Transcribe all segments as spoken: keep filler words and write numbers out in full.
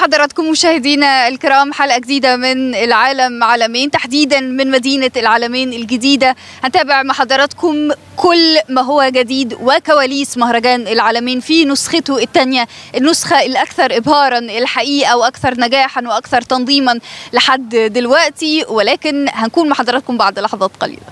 بحضراتكم مشاهدينا الكرام حلقة جديدة من العالم عالمين، تحديدا من مدينة العالمين الجديدة. هنتابع مع حضراتكم كل ما هو جديد وكواليس مهرجان العالمين في نسخته الثانية، النسخة الأكثر إبهارا الحقيقة وأكثر نجاحا وأكثر تنظيما لحد دلوقتي، ولكن هنكون مع حضراتكم بعد لحظات قليلة.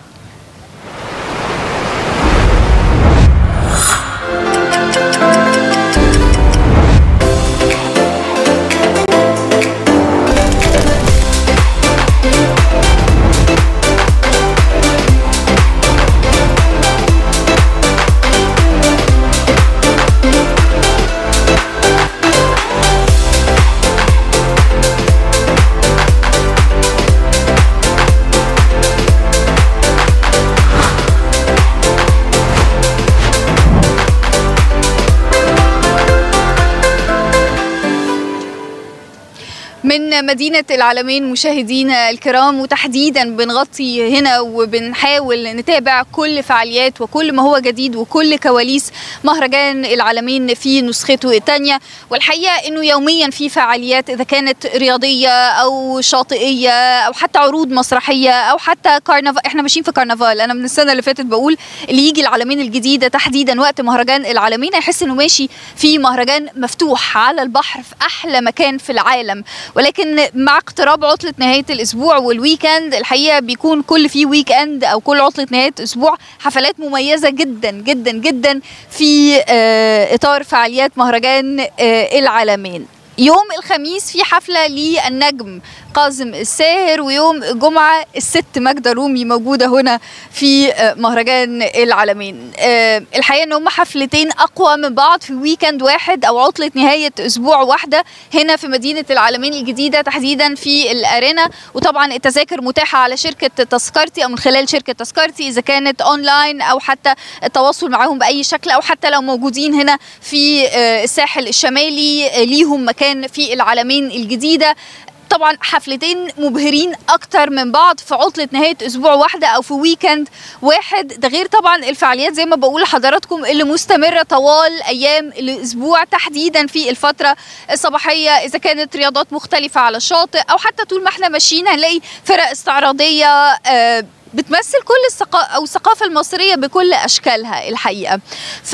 من مدينة العالمين مشاهدينا الكرام، وتحديدا بنغطي هنا وبنحاول نتابع كل فعاليات وكل ما هو جديد وكل كواليس مهرجان العالمين في نسخته الثانية. والحقيقة انه يوميا في فعاليات، اذا كانت رياضية او شاطئية او حتى عروض مسرحية او حتى كارنفال. احنا ماشيين في كارنفال. انا من السنة اللي فاتت بقول اللي يجي العالمين الجديدة تحديدا وقت مهرجان العالمين هيحس انه ماشي في مهرجان مفتوح على البحر في احلى مكان في العالم. ولكن مع اقتراب عطلة نهاية الأسبوع والويكند، الحقيقة بيكون كل في ويكند أو كل عطلة نهاية أسبوع حفلات مميزة جدا جدا جدا في إطار فعاليات مهرجان العالمين. يوم الخميس في حفلة للنجم قاسم الساهر، ويوم الجمعة الست ماجدة رومي موجودة هنا في مهرجان العالمين. الحقيقة ان هم حفلتين اقوى من بعض في ويكند واحد او عطلة نهاية اسبوع واحدة هنا في مدينة العالمين الجديدة تحديدا في الارينا. وطبعا التذاكر متاحة على شركة تذكرتي او من خلال شركة تذكرتي، اذا كانت اونلاين او حتى التواصل معاهم باي شكل، او حتى لو موجودين هنا في الساحل الشمالي ليهم مكان في العالمين الجديدة. طبعا حفلتين مبهرين اكتر من بعض في عطلة نهاية اسبوع واحدة او في ويكند واحد. ده غير طبعا الفعاليات زي ما بقول لحضراتكم اللي مستمرة طوال ايام الاسبوع تحديدا في الفترة الصباحية، اذا كانت رياضات مختلفة على الشاطئ او حتى طول ما احنا ماشيين هنلاقي فرق استعراضية آه بتمثل كل الثقافة او الثقافة المصرية بكل اشكالها الحقيقة. ف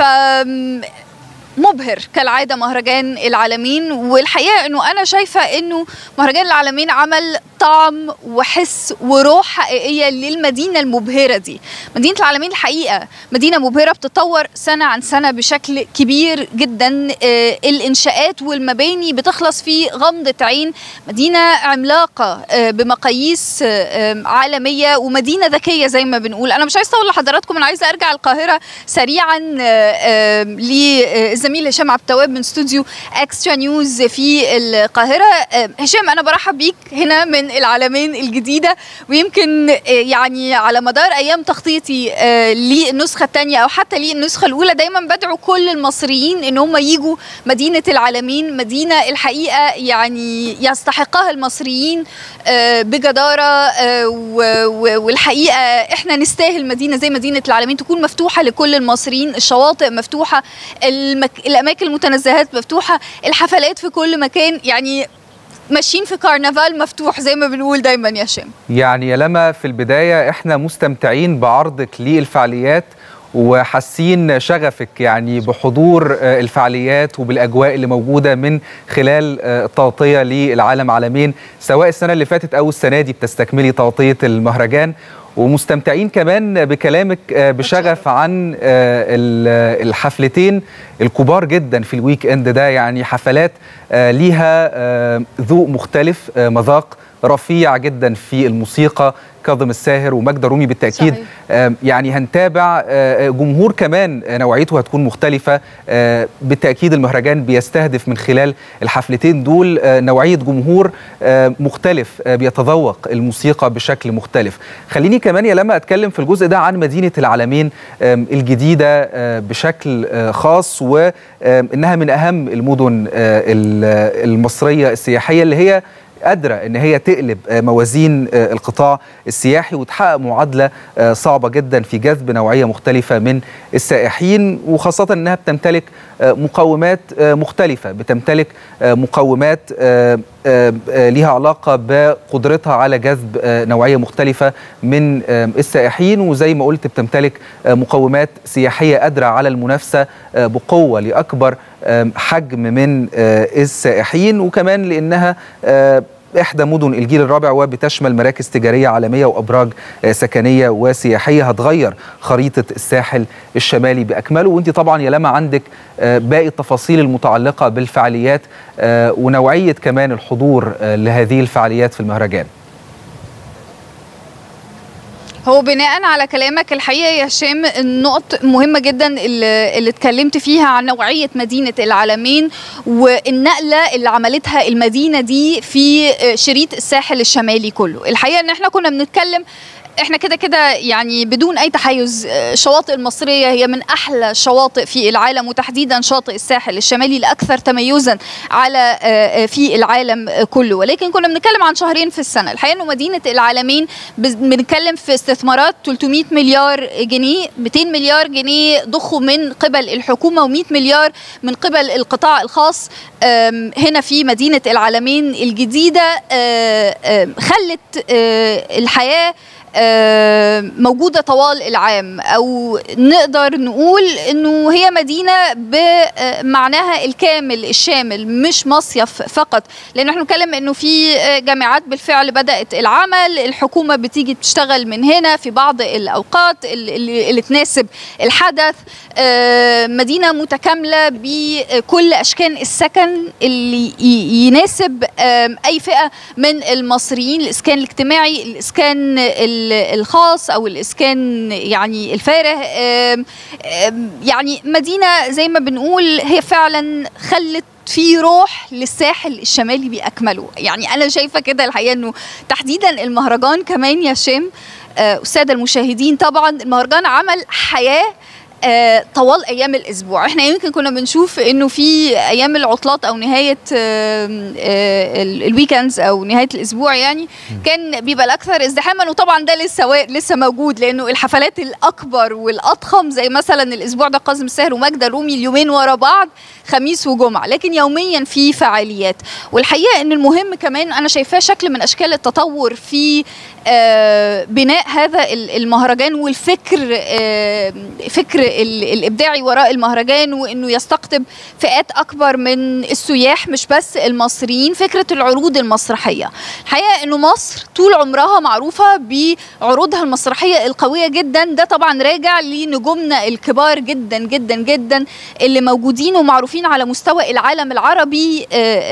مبهر كالعادة مهرجان العالمين. والحقيقة انه انا شايفة انه مهرجان العالمين عمل طعم وحس وروح حقيقية للمدينة المبهرة دي. مدينة العالمين الحقيقة مدينة مبهرة بتتطور سنة عن سنة بشكل كبير جدا. آه الانشاءات والمباني بتخلص في غمضة عين. مدينة عملاقة آه بمقاييس آه عالمية ومدينة ذكية زي ما بنقول. انا مش عايزة اقول لحضراتكم، انا عايزة ارجع القاهرة سريعا آه آه ل الزميل هشام عبد التواب من استوديو اكسترا نيوز في القاهره. هشام، انا برحب بيك هنا من العالمين الجديده، ويمكن يعني على مدار ايام تخطيطي للنسخه الثانيه او حتى للنسخه الاولى دايما بدعو كل المصريين ان هم يجوا مدينه العالمين، مدينه الحقيقه يعني يستحقها المصريين بجداره، والحقيقه احنا نستاهل مدينه زي مدينه العالمين تكون مفتوحه لكل المصريين. الشواطئ مفتوحه، المك... الأماكن المتنزهات مفتوحة، الحفلات في كل مكان، يعني ماشيين في كارنفال مفتوح زي ما بنقول دايما يا هشام. يعني يا لما في البداية احنا مستمتعين بعرضك للفعاليات وحاسين شغفك يعني بحضور الفعاليات وبالأجواء اللي موجودة من خلال التغطية للعالم عالمين، سواء السنة اللي فاتت أو السنة دي بتستكملي تغطية المهرجان. ومستمتعين كمان بكلامك بشغف عن الحفلتين الكبار جدا في الويك اند ده، يعني حفلات ليها ذوق مختلف، مذاق رفيع جدا في الموسيقى، كاظم الساهر وماجدة رومي بالتأكيد. صحيح. يعني هنتابع جمهور كمان نوعيته هتكون مختلفة بالتأكيد. المهرجان بيستهدف من خلال الحفلتين دول نوعية جمهور مختلف بيتذوق الموسيقى بشكل مختلف. خليني كمان يا لما أتكلم في الجزء ده عن مدينة العالمين الجديدة بشكل خاص، وإنها من أهم المدن المصرية السياحية اللي هي قادرة ان هي تقلب موازين القطاع السياحي وتحقق معادلة صعبة جدا في جذب نوعية مختلفة من السائحين، وخاصة انها بتمتلك مقومات مختلفة، بتمتلك مقومات ليها علاقة بقدرتها على جذب نوعية مختلفة من السائحين، وزي ما قلت بتمتلك مقومات سياحية قادرة على المنافسة بقوة لأكبر حجم من السائحين، وكمان لأنها إحدى مدن الجيل الرابع وبتشمل مراكز تجارية عالمية وأبراج سكنية وسياحية هتغير خريطة الساحل الشمالي بأكمله. وانت طبعا يا لما عندك باقي التفاصيل المتعلقة بالفعاليات ونوعية كمان الحضور لهذه الفعاليات في المهرجان. هو بناء على كلامك الحقيقه يا هشام النقط مهمه جدا اللي, اللي اتكلمت فيها عن نوعيه مدينه العلمين والنقله اللي عملتها المدينه دي في شريط الساحل الشمالي كله. الحقيقه ان احنا كنا بنتكلم احنا كده كده يعني بدون اي تحيز الشواطئ المصريه هي من احلى الشواطئ في العالم، وتحديدا شاطئ الساحل الشمالي الاكثر تميزا على في العالم كله، ولكن كنا بنتكلم عن شهرين في السنه. الحقيقه انه مدينه العلمين بنتكلم في استثمارات ثلاثمائة مليار جنيه، مئتين مليار جنيه ضخوا من قبل الحكومه ومئة مليار من قبل القطاع الخاص هنا في مدينه العلمين الجديده، خلت الحياه موجودة طوال العام، أو نقدر نقول أنه هي مدينة بمعناها الكامل الشامل، مش مصيف فقط، لأنه احنا نتكلم أنه في جامعات بالفعل بدأت العمل، الحكومة بتيجي تشتغل من هنا في بعض الأوقات اللي, اللي تناسب الحدث، مدينة متكاملة بكل أشكال السكن اللي يناسب أي فئة من المصريين، الإسكان الاجتماعي، الإسكان الخاص او الاسكان يعني الفارغ. يعني مدينه زي ما بنقول هي فعلا خلت في روح للساحل الشمالي باكمله. يعني انا شايفه كده الحقيقه انه تحديدا المهرجان كمان يا هشام والساده المشاهدين، طبعا المهرجان عمل حياه آه طوال ايام الاسبوع. احنا يمكن كنا بنشوف انه في ايام العطلات او نهايه آه آه الويكندز او نهايه الاسبوع يعني كان بيبقى الاكثر ازدحاما، وطبعا ده لسه لسه موجود، لانه الحفلات الاكبر والاضخم زي مثلا الاسبوع ده كاظم الساهر وماجدة الرومي اليومين ورا بعض خميس وجمعه، لكن يوميا في فعاليات. والحقيقه ان المهم كمان انا شايفاه شكل من اشكال التطور في آه بناء هذا المهرجان والفكر آه فكر الابداعي وراء المهرجان، وانه يستقطب فئات اكبر من السياح مش بس المصريين. فكره العروض المسرحيه، الحقيقه انه مصر طول عمرها معروفه بعروضها المسرحيه القويه جدا، ده طبعا راجع لنجومنا الكبار جدا جدا جدا اللي موجودين ومعروفين على مستوى العالم العربي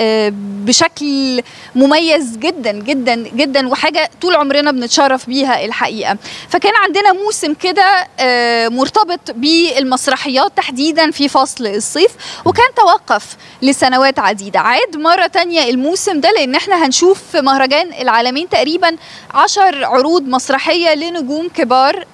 بشكل مميز جدا جدا جدا، وحاجه طول عمرنا بنتشرف بيها الحقيقه. فكان عندنا موسم كده مرتبط بالمسرحيات تحديدا في فصل الصيف، وكان توقف لسنوات عديدة. عاد مرة تانية الموسم ده لأن احنا هنشوف في مهرجان العالمين تقريبا عشر عروض مسرحية لنجوم كبار،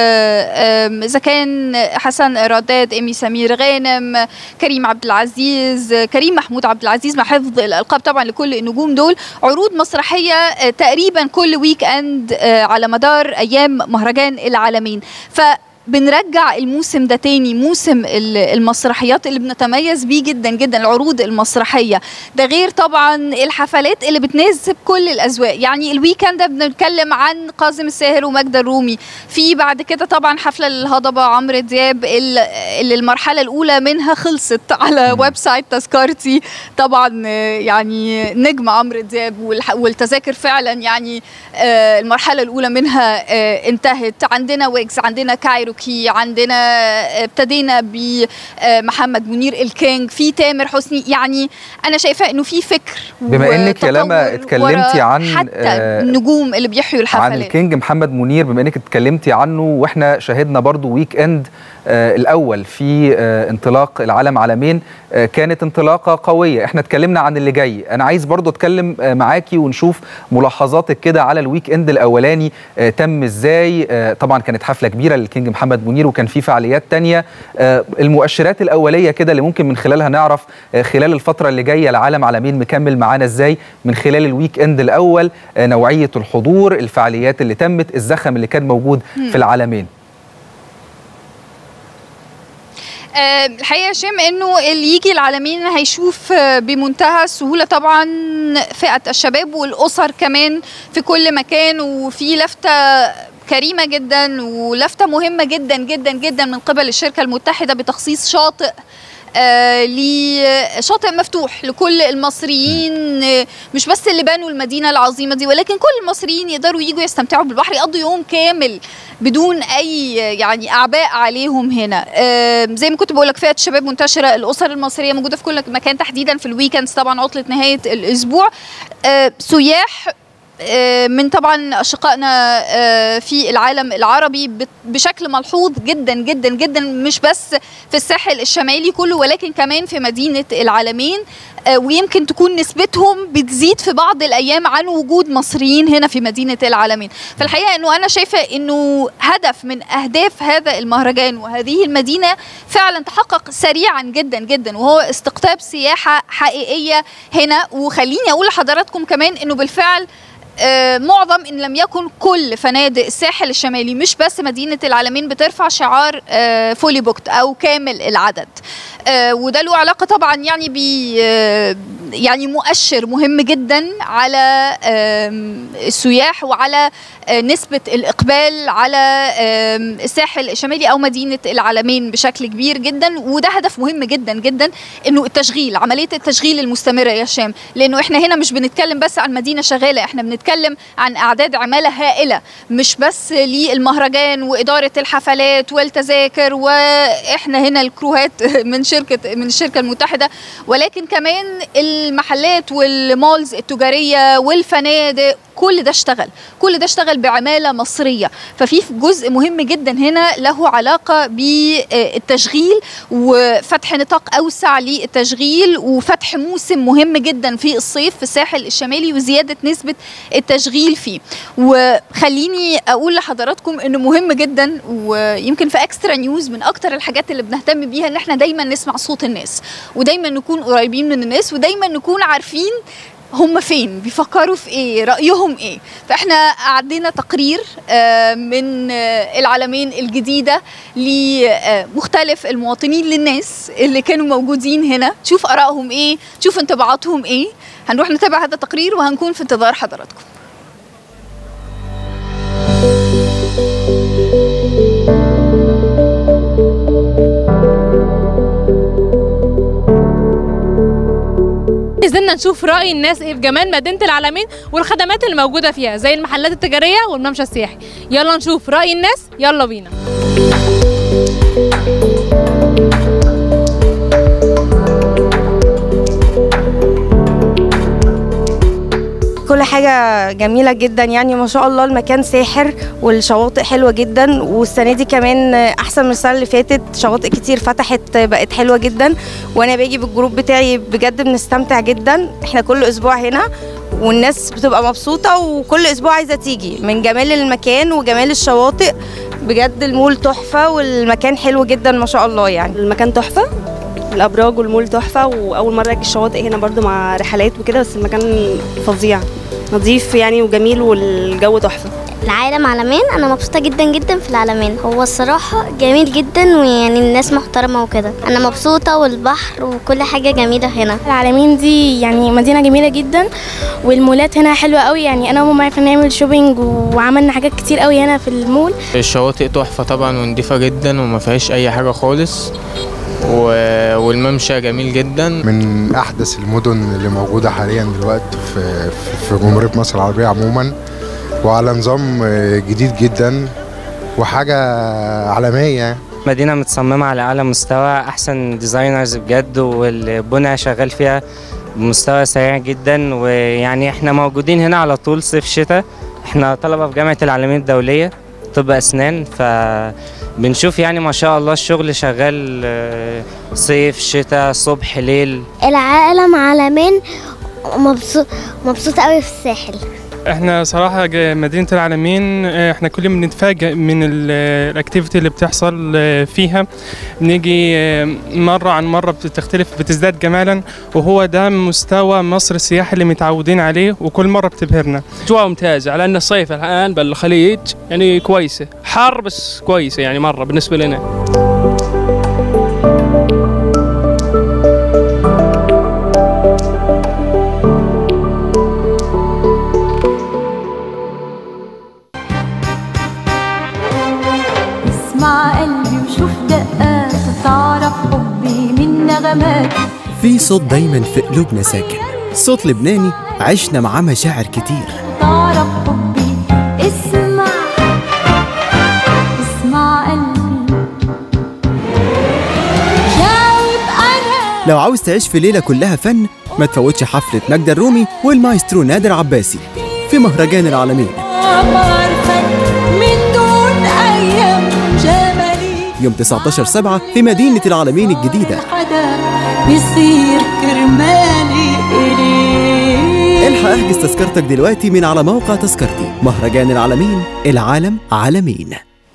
إذا كان حسن رداد، إيمي سمير غانم، كريم عبد العزيز، كريم محمود عبد العزيز مع حفظ الألقاب طبعا لكل النجوم دول. عروض مسرحية تقريبا كل ويك أند على مدار أيام مهرجان العالمين. ف بنرجع الموسم ده تاني، موسم المسرحيات اللي بنتميز بيه جدا جدا، العروض المسرحيه ده، غير طبعا الحفلات اللي بتناسب كل الاذواق. يعني الويكند ده بنتكلم عن كاظم الساهر وماجدة الرومي، في بعد كده طبعا حفله للهضبه عمرو دياب اللي المرحله الاولى منها خلصت على ويب سايت تذكرتي، طبعا يعني نجم عمرو دياب والتذاكر فعلا يعني المرحله الاولى منها انتهت. عندنا ويجز، عندنا كايرو، عندنا ابتدينا بمحمد منير الكينج، في تامر حسني. يعني انا شايفه انه في فكر، بما انك يا لما اتكلمتي عن حتى النجوم اللي بيحيوا الحفلات، عن الكينج محمد منير، بما انك اتكلمتي عنه واحنا شاهدنا برضو ويك اند آه الاول في آه انطلاق العالم عالمين، آه كانت انطلاقه قويه. احنا اتكلمنا عن اللي جاي، انا عايز برضو اتكلم آه معاكي ونشوف ملاحظاتك كده على الويك اند الاولاني آه تم ازاي. آه طبعا كانت حفله كبيره للكينج محمد محمد منير وكان في فعاليات تانية. المؤشرات الأولية كده اللي ممكن من خلالها نعرف خلال الفترة اللي جاية العالم عالمين مكمل معانا إزاي من خلال الويك إند الأول، نوعية الحضور، الفعاليات اللي تمت، الزخم اللي كان موجود في العالمين. الحقيقه يا شام انه اللي يجي العالمين هيشوف بمنتهى السهوله طبعا فئه الشباب والاسر كمان في كل مكان، وفي لفته كريمه جدا ولفته مهمه جدا جدا جدا من قبل الشركه المتحده بتخصيص شاطئ آه لشاطئ مفتوح لكل المصريين، آه مش بس اللي بنوا المدينه العظيمه دي ولكن كل المصريين يقدروا يجوا يستمتعوا بالبحر، يقضوا يوم كامل بدون اي يعني اعباء عليهم هنا. آه زي ما كنت بقول لك فئه الشباب منتشره، الاسر المصريه موجوده في كل مكان تحديدا في الويكندز طبعا عطله نهايه الاسبوع. آه سياح من طبعا اشقائنا في العالم العربي بشكل ملحوظ جدا جدا جدا، مش بس في الساحل الشمالي كله ولكن كمان في مدينه العالمين، ويمكن تكون نسبتهم بتزيد في بعض الايام عن وجود مصريين هنا في مدينه العالمين. فالحقيقه انه انا شايفه انه هدف من اهداف هذا المهرجان وهذه المدينه فعلا تحقق سريعا جدا جدا، وهو استقطاب سياحه حقيقيه هنا. وخليني اقول لحضراتكم كمان انه بالفعل آه معظم ان لم يكن كل فنادق الساحل الشمالي مش بس مدينه العالمين بترفع شعار آه فولي بوكت او كامل العدد، آه وده له علاقه طبعا يعني ب آه يعني مؤشر مهم جدا على آه السياح وعلى آه نسبه الاقبال على آه الساحل الشمالي او مدينه العالمين بشكل كبير جدا. وده هدف مهم جدا جدا انه التشغيل، عمليه التشغيل المستمره يا هشام، لانه احنا هنا مش بنتكلم بس عن مدينه شغاله، احنا بنتكلم عن اعداد عماله هائله مش بس للمهرجان واداره الحفلات والتذاكر، واحنا هنا الكروهات من شركه من الشركه المتحده، ولكن كمان المحلات والمولز التجاريه والفنادق، كل ده اشتغل كل ده اشتغل بعماله مصريه. ففي جزء مهم جدا هنا له علاقه بالتشغيل وفتح نطاق اوسع للتشغيل وفتح موسم مهم جدا في الصيف في الساحل الشمالي وزياده نسبه التشغيل فيه. وخليني اقول لحضراتكم انه مهم جدا، ويمكن في اكسترا نيوز من اكتر الحاجات اللي بنهتم بيها ان احنا دايما نسمع صوت الناس، ودايما نكون قريبين من الناس، ودايما نكون عارفين هم فين، بيفكروا في ايه، رأيهم ايه. فاحنا عندنا تقرير من العالمين الجديدة لمختلف المواطنين للناس اللي كانوا موجودين هنا، تشوف آرائهم ايه، تشوف انطباعاتهم ايه. هنروح نتابع هذا التقرير وهنكون في انتظار حضراتكم. نزلنا نشوف رأي الناس ايه في جمال مدينة العالمين والخدمات اللي موجودة فيها زي المحلات التجارية والممشى السياحي. يلا نشوف رأي الناس، يلا بينا. كل حاجة جميلة جدا يعني ما شاء الله، المكان ساحر والشواطئ حلوة جدا، والسنة دي كمان أحسن من السنة اللي فاتت، شواطئ كتير فتحت بقت حلوة جدا، وأنا باجي بالجروب بتاعي بجد بنستمتع جدا. احنا كل أسبوع هنا والناس بتبقى مبسوطة وكل أسبوع عايزة تيجي من جمال المكان وجمال الشواطئ. بجد المول تحفة والمكان حلو جدا ما شاء الله، يعني المكان تحفة، الأبراج والمول تحفة، وأول مرة أجي الشواطئ هنا برضو مع رحلات وكده، بس المكان فظيع نظيف يعني وجميل والجو تحفة. العالم عالمين أنا مبسوطة جدا جدا في العالمين، هو الصراحة جميل جدا ويعني الناس محترمة وكده، أنا مبسوطة والبحر وكل حاجة جميلة هنا. العالمين دي يعني مدينة جميلة جدا والمولات هنا حلوة قوي، يعني أنا وماما عرفنا نعمل شوبينج وعملنا حاجات كتير قوي هنا في المول. الشواطئ تحفة طبعا ونضيفة جدا وما فيهاش أي حاجة خالص، والممشى جميل جدا. من احدث المدن اللي موجوده حاليا دلوقتي في في جمهوريه مصر العربيه عموما، وعلى نظام جديد جدا وحاجه عالميه. مدينه متصممه على اعلى مستوى، احسن ديزاينرز بجد، والبنى شغال فيها بمستوى سريع جدا. ويعني احنا موجودين هنا على طول صيف شتاء، احنا طلبه في جامعه العالمين الدوليه طب اسنان، فبنشوف يعني ما شاء الله الشغل شغال صيف شتاء صبح ليل. العالم عالمين مبسوط مبسوطه قوي في الساحل. احنا صراحة مدينة العالمين احنا كل يوم بنتفاجئ من الاكتيفيتي اللي بتحصل فيها. بنيجي مرة عن مرة بتختلف، بتزداد جمالا، وهو ده مستوى مصر السياحي اللي متعودين عليه، وكل مرة بتبهرنا. أجواء ممتازة، على أن الصيف الآن بالخليج يعني كويسة، حر بس كويسة يعني مرة بالنسبة لنا. في صوت دايما في قلوبنا ساكن، صوت لبناني عشنا معاه مشاعر كتير. تعرف حبي، اسمع اسمع قلبي، جاوب أنا. لو عاوز تعيش في ليلة كلها فن، ما تفوتش حفلة ماجدة الرومي والمايسترو نادر عباسي في مهرجان العالمين يوم تسعة عشر سبعة في مدينة العالمين الجديدة. بيصير كرمالي إلي. الحق احجز تذكرتك دلوقتي من على موقع تذكرتي. مهرجان العالمين، العالم عالمين.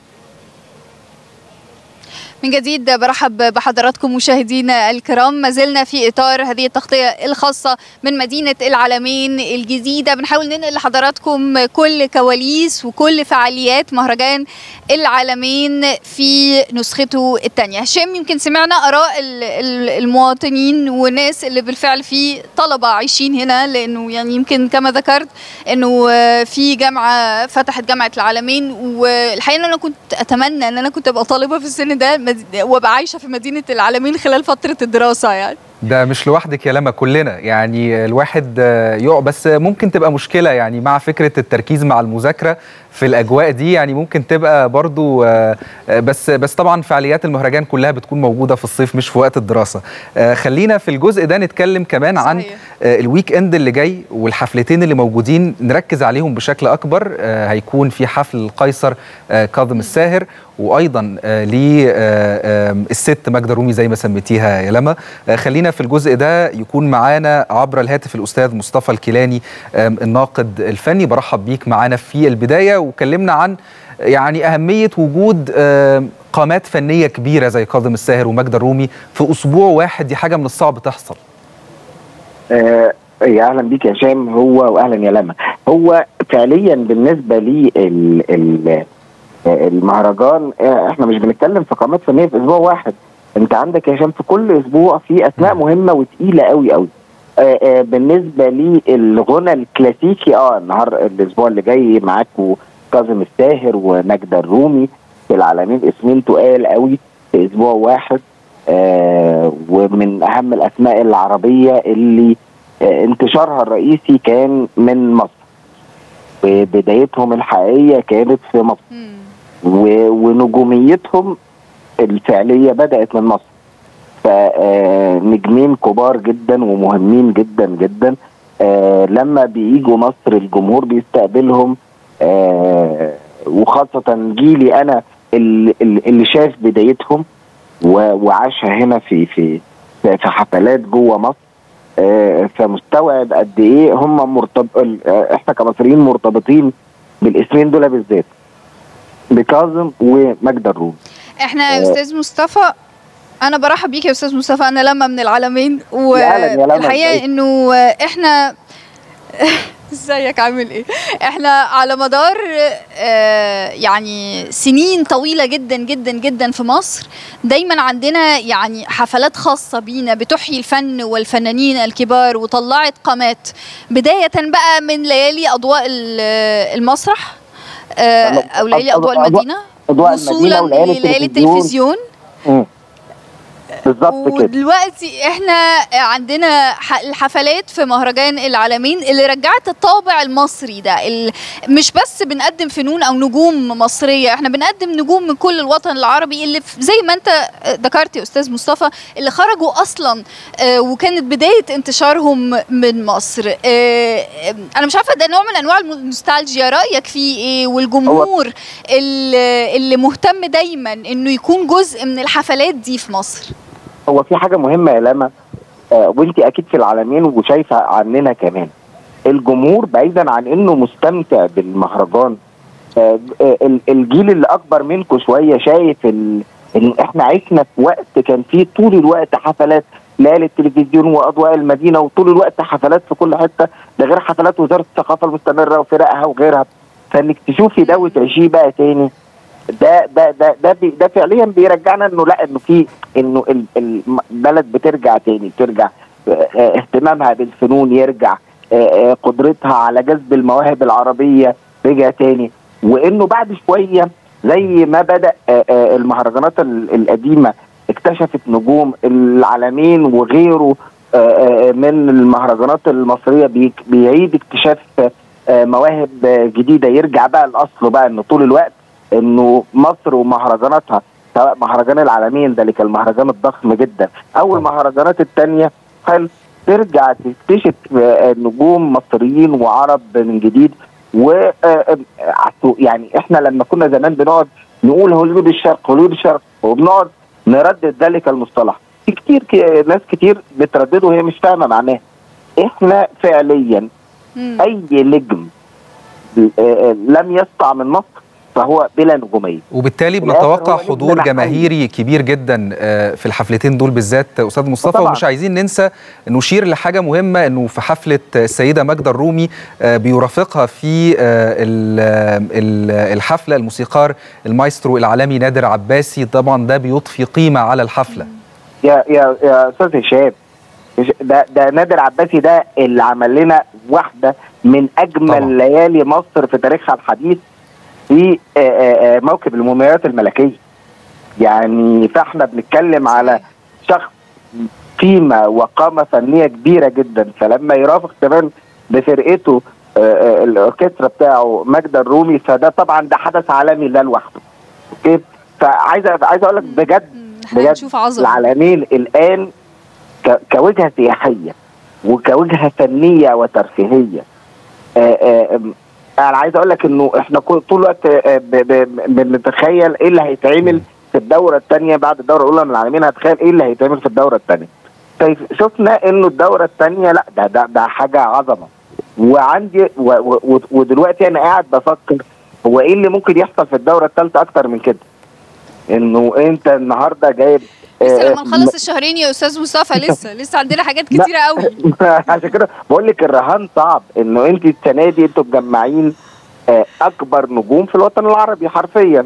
من جديد برحب بحضراتكم مشاهدينا الكرام، ما زلنا في إطار هذه التغطية الخاصة من مدينة العالمين الجديدة، بنحاول ننقل لحضراتكم كل كواليس وكل فعاليات مهرجان العالمين في نسخته الثانية. هشام، يمكن سمعنا آراء المواطنين والناس اللي بالفعل في طلبة عايشين هنا، لأنه يعني يمكن كما ذكرت أنه في جامعة فتحت جامعة العالمين، والحقيقة أنا كنت أتمنى أن أنا كنت أبقى طالبة في السن ده وابقى عايشه في مدينه العالمين خلال فتره الدراسه. يعني ده مش لوحدك يا لما، كلنا يعني الواحد يقع، بس ممكن تبقى مشكله يعني مع فكره التركيز مع المذاكره في الاجواء دي، يعني ممكن تبقى برضو بس بس طبعا فعاليات المهرجان كلها بتكون موجوده في الصيف مش في وقت الدراسه. خلينا في الجزء ده نتكلم كمان صحيح. عن الويك اند اللي جاي والحفلتين اللي موجودين نركز عليهم بشكل اكبر. هيكون في حفل القيصر كاظم الساهر، وايضا للست ماجدة الرومي زي ما سميتيها يا لما. خلينا في الجزء ده يكون معانا عبر الهاتف الاستاذ مصطفى الكيلاني الناقد الفني. برحب بيك معانا في البدايه، وكلمنا عن يعني اهميه وجود قامات فنيه كبيره زي كاظم الساهر وماجدة الرومي في اسبوع واحد. دي حاجه من الصعب تحصل. آه يا اهلا بيك يا هشام، هو واهلا يا لما. هو فعليا بالنسبه لي المهرجان احنا مش بنتكلم في قامات فنيه في اسبوع واحد. انت عندك يا هشام في كل اسبوع في اسماء مهمه وتقيله قوي قوي. آآ آآ بالنسبه لي الغنى الكلاسيكي اه النهار الاسبوع اللي جاي معاكم كاظم الساهر وماجدة الرومي في العالمين، اسمين تقال قوي في اسبوع واحد، ومن اهم الاسماء العربيه اللي انتشارها الرئيسي كان من مصر، بدايتهم الحقيقيه كانت في مصر، ونجوميتهم الفعليه بدات من مصر. فنجمين كبار جدا ومهمين جدا جدا. لما بييجوا مصر الجمهور بيستقبلهم، وخاصه جيلي انا اللي شاف بدايتهم وعاشها هنا في في في حفلات جوه مصر، فمستوعب قد ايه هم مرتبط، احنا كمصريين مرتبطين بالاسمين دول بالذات، بكاظم وماجدة الرومي. احنا يا استاذ مصطفى، انا برحب بيك يا استاذ مصطفى، انا لما من العالمين، والحقيقه انه احنا ازيك عامل ايه؟ احنا على مدار آه يعني سنين طويله جدا جدا جدا في مصر دايما عندنا يعني حفلات خاصه بينا بتحيي الفن والفنانين الكبار، وطلعت قامات بدايه بقى من ليالي اضواء المسرح آه او ليالي اضواء المدينه، وصولا لليالي التلفزيون. بالظبط كده. ودلوقتي احنا عندنا الحفلات في مهرجان العالمين اللي رجعت الطابع المصري ده، مش بس بنقدم فنون او نجوم مصريه، احنا بنقدم نجوم من كل الوطن العربي اللي زي ما انت ذكرت يا استاذ مصطفى اللي خرجوا اصلا وكانت بدايه انتشارهم من مصر. انا مش عارفه ده نوع من انواع النوستالجيا، رايك فيه ايه؟ والجمهور اللي, اللي مهتم دايما انه يكون جزء من الحفلات دي في مصر. هو في حاجه مهمه يا لما، آه وانت اكيد في العالمين وشايفه عننا كمان، الجمهور بعيدا عن انه مستمتع بالمهرجان، آه الجيل اللي اكبر منكم شويه شايف ان احنا عشنا في وقت كان فيه طول الوقت حفلات ليالي التلفزيون واضواء المدينه، وطول الوقت حفلات في كل حته، ده غير حفلات وزاره الثقافه المستمره وفرقها وغيرها. فانك تشوفي ده وتعيشيه بقى تاني، ده ده ده ده, بي ده فعليا بيرجعنا انه لا، انه في انه البلد بترجع تاني، بترجع اهتمامها بالفنون يرجع، قدرتها على جذب المواهب العربيه رجع تاني، وانه بعد شويه زي ما بدا المهرجانات القديمه اكتشفت نجوم العالمين وغيره من المهرجانات المصريه بيعيد اكتشاف مواهب جديده، يرجع بقى الاصل بقى انه طول الوقت انه مصر ومهرجاناتها، سواء مهرجان العالمين ده اللي كان المهرجان الضخم جدا او المهرجانات الثانيه، هل ترجع تكتشف نجوم مصريين وعرب من جديد. و يعني احنا لما كنا زمان بنقعد نقول هوليود الشرق هوليود الشرق وبنقعد نردد ذلك المصطلح، في كتير ناس كتير بتردده وهي مش فاهمه معناه. احنا فعليا مم. اي نجم لم يسطع من مصر فهو بلا نجوميه، وبالتالي بنتوقع حضور جماهيري كبير جدا في الحفلتين دول بالذات استاذ مصطفى. ومش عايزين ننسى نشير لحاجه مهمه، انه في حفله السيده ماجدة الرومي بيرافقها في الحفله الموسيقار المايسترو العالمي نادر عباسي، طبعا ده بيضفي قيمه على الحفله. يا يا يا استاذ هشام، ده ده نادر عباسي ده اللي عمل لنا واحده من اجمل طبعا. ليالي مصر في تاريخها الحديث في موكب المومياوات الملكيه. يعني فاحنا بنتكلم على شخص قيمه وقامه فنيه كبيره جدا، فلما يرافق كمان بفرقته الاوركسترا بتاعه ماجدة الرومي، فده طبعا ده حدث عالمي ده لوحده. اوكي، فعايز عايز اقول لك بجد بجد العالمين الان كوجهه سياحيه وكوجهه فنيه وترفيهيه. انا عايز اقول لك انه احنا طول الوقت بنتخيل ايه اللي هيتعمل في الدوره الثانيه بعد الدوره الاولى من العالمين، هتخيل ايه اللي هيتعمل في الدوره الثانيه. طيب شفنا انه الدوره الثانيه لا ده ده ده حاجه عظمه، وعندي و و ودلوقتي انا قاعد بفكر هو ايه اللي ممكن يحصل في الدوره الثالثه اكتر من كده. انه انت النهارده جايب لسه لما نخلص الشهرين يا استاذ مصطفى، لسه لسه عندنا حاجات كتيره قوي. عشان كده بقول لك الرهان صعب، انه انت السنه دي انتوا مجمعين اكبر نجوم في الوطن العربي حرفيا.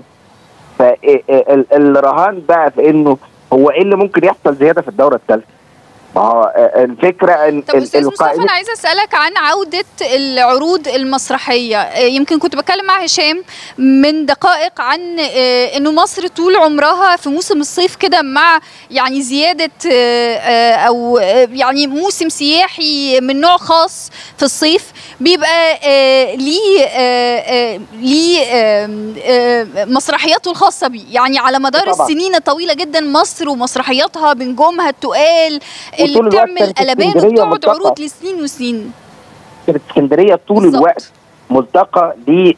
فالرهان بقى في انه هو ايه اللي ممكن يحصل زياده في الدوره الثالثه. ما هو الفكره ان طب استاذ مصطفى انا عايزه اسالك عن عوده العروض المسرحيه. يمكن كنت بتكلم مع هشام من دقائق عن انه مصر طول عمرها في موسم الصيف كده مع يعني زياده او يعني موسم سياحي من نوع خاص في الصيف بيبقى ليه ليه مسرحياته الخاصه بيه. يعني على مدار السنين الطويله جدا مصر ومسرحياتها بنجومها التقال اللي بتعمل قلبان وبتقعد عروض لسنين وسنين. كانت اسكندريه طول بالزبط. الوقت ملتقى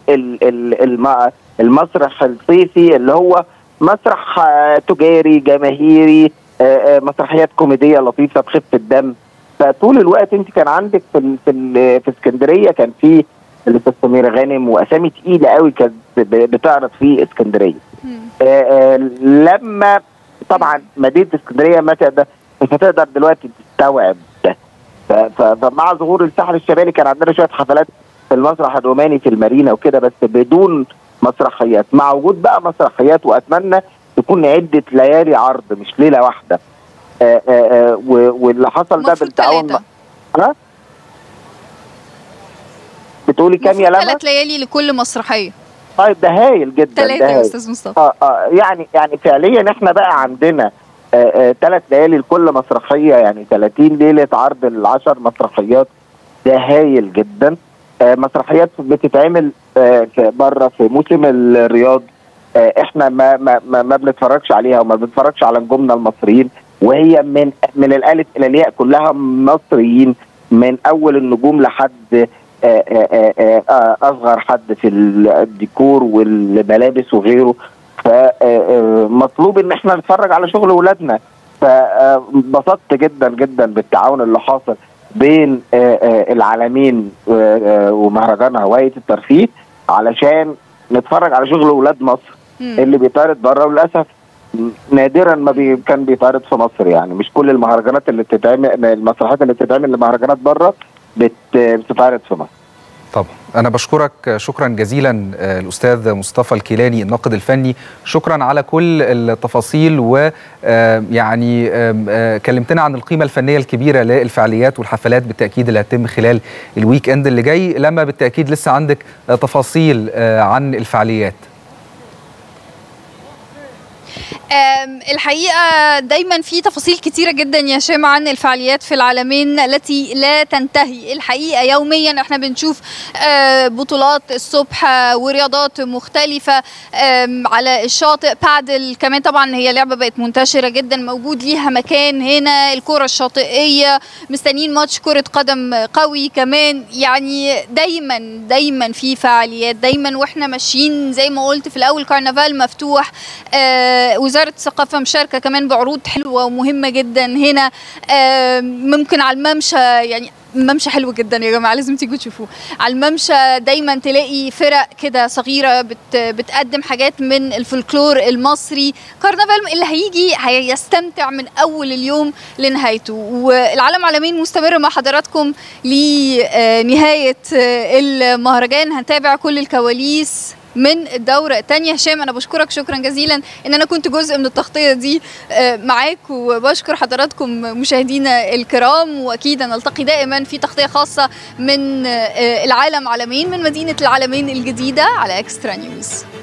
للمسرح الصيفي اللي هو مسرح تجاري جماهيري، مسرحيات كوميديه لطيفه بخفه الدم. فطول الوقت انت كان عندك في في في اسكندريه كان في الاستاذ سمير غانم واسامي تقيله قوي كانت بتعرض في اسكندريه. لما طبعا مدينه اسكندريه ما تقدر مش هتقدر دلوقتي تستوعب ده، فمع ظهور الساحل الشمالي كان عندنا شويه حفلات في المسرح الروماني في المارينا وكده، بس بدون مسرحيات. مع وجود بقى مسرحيات واتمنى تكون عده ليالي عرض مش ليله واحده. آآ آآ واللي حصل ده بالتعاون. ها بتقولي كام يا لما؟ ثلاث ليالي لكل مسرحيه. طيب ده هايل جدا. ثلاثه يا استاذ مصطفى. اه اه يعني يعني فعليا احنا بقى عندنا ثلاث ليالي لكل مسرحيه، يعني ثلاثين ليله عرض العشر مسرحيات. ده هايل جدا. آه مسرحيات بتتعمل آه بره في موسم الرياض، آه احنا ما ما ما, ما بنتفرجش عليها وما بنتفرجش على نجومنا المصريين، وهي من من الالف الى الياء كلها مصريين، من اول النجوم لحد آه آه آه آه اصغر حد في الديكور والملابس وغيره. فمطلوب ان احنا نتفرج على شغل ولادنا. فانبسطت جدا جدا بالتعاون اللي حاصل بين العالمين ومهرجان هواية الترفيه علشان نتفرج على شغل ولاد مصر م. اللي بيتعرض بره، وللاسف نادرا ما بي كان بيتعرض في مصر. يعني مش كل المهرجانات اللي بتتعمل، المسرحيات اللي بتتعمل لمهرجانات بره بت بتتعرض في مصر. طبعا أنا بشكرك شكرا جزيلا الأستاذ مصطفى الكيلاني الناقد الفني، شكرا على كل التفاصيل، ويعني كلمتنا عن القيمة الفنية الكبيرة للفعاليات والحفلات بالتأكيد اللي هتتم خلال الويك اند اللي جاي. لما بالتأكيد لسه عندك تفاصيل عن الفعاليات. الحقيقة دايما في تفاصيل كتيرة جدا يا هشام عن الفعاليات في العالمين التي لا تنتهي. الحقيقة يوميا احنا بنشوف بطولات الصبح ورياضات مختلفة على الشاطئ. بادل كمان طبعا هي لعبة بقت منتشرة جدا، موجود ليها مكان هنا. الكرة الشاطئية، مستنيين ماتش كرة قدم قوي كمان. يعني دايما دايما في فعاليات دايما، واحنا ماشيين زي ما قلت في الاول كرنفال مفتوح. وزارة الثقافة مشاركة كمان بعروض حلوة ومهمة جدا هنا. ممكن على الممشى، يعني الممشى حلو جدا يا جماعة، لازم تيجوا تشوفوه. على الممشى دايما تلاقي فرق كده صغيرة بت بتقدم حاجات من الفولكلور المصري. كرنفال اللي هيجي هيستمتع من أول اليوم لنهايته. والعالم عالمين مستمر مع حضراتكم لنهاية المهرجان. هنتابع كل الكواليس من الدورة الثانية. هشام أنا بشكرك شكرا جزيلا إن أنا كنت جزء من التغطية دي معاك، وبشكر حضراتكم مشاهدينا الكرام، وأكيد نلتقي دائما في تغطية خاصة من العالم عالمين من مدينة العالمين الجديدة على إكسترا نيوز.